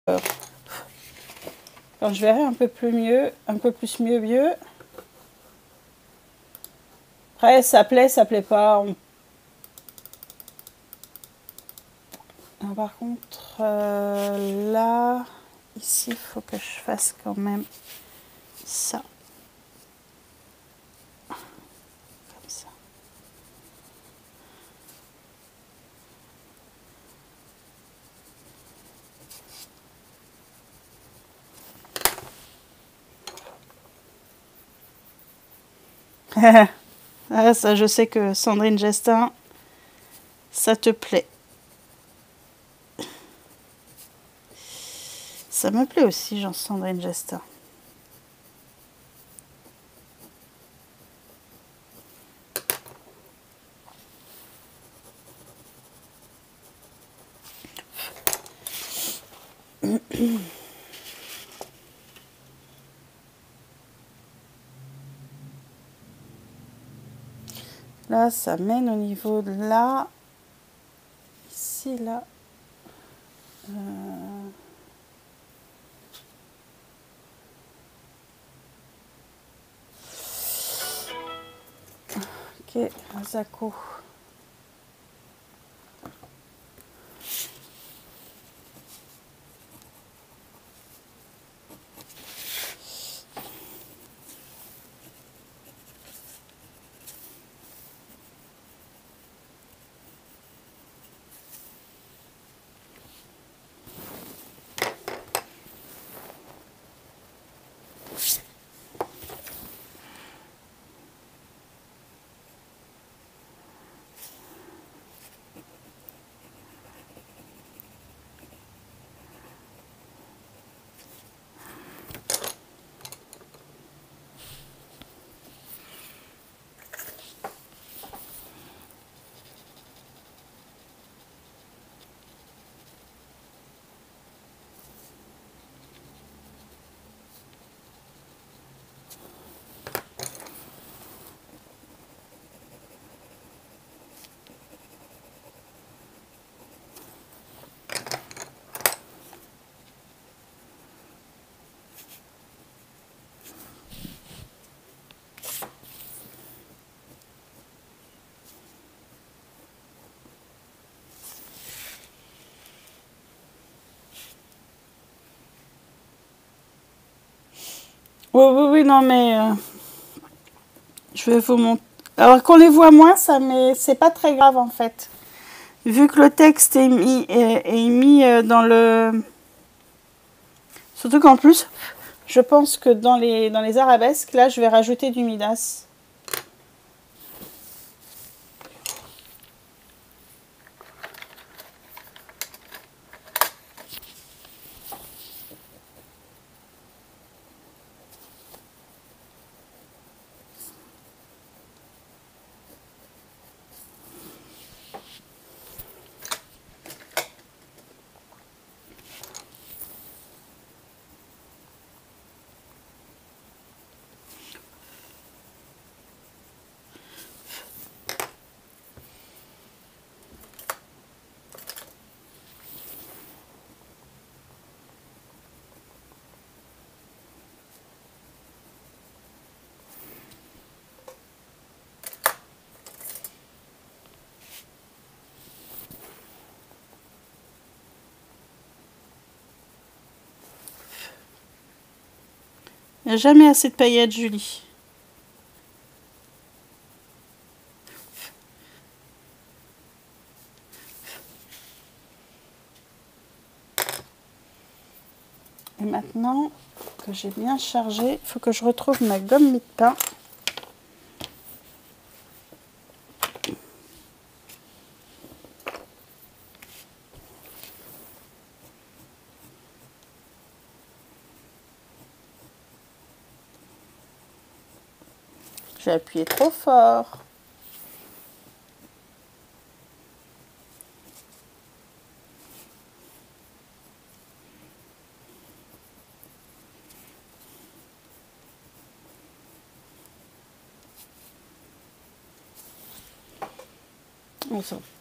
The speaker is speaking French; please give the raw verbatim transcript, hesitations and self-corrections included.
Quand je verrai un peu plus mieux, un peu plus mieux mieux. Après, ça plaît, ça plaît pas. On... Alors, par contre, euh, là, ici, il faut que je fasse quand même ça. Comme ça. Ah, ça, je sais que Sandrine Gestin, ça te plaît. Ça me plaît aussi, Jean-Sandrine Gestin. Là, ça mène au niveau de là. Ici, là. Euh... Ok, un Zaco. Oui, oui, oui, non, mais euh, je vais vous montrer. Alors qu'on les voit moins, ça, mais c'est pas très grave en fait. Vu que le texte est mis, est, est mis dans le... Surtout qu'en plus, je pense que dans les, dans les arabesques, là, je vais rajouter du Midas. Il n'y a jamais assez de paillettes, Julie. Et maintenant que j'ai bien chargé, il faut que je retrouve ma gomme mie-de-pain. J'ai appuyé trop fort. Bon,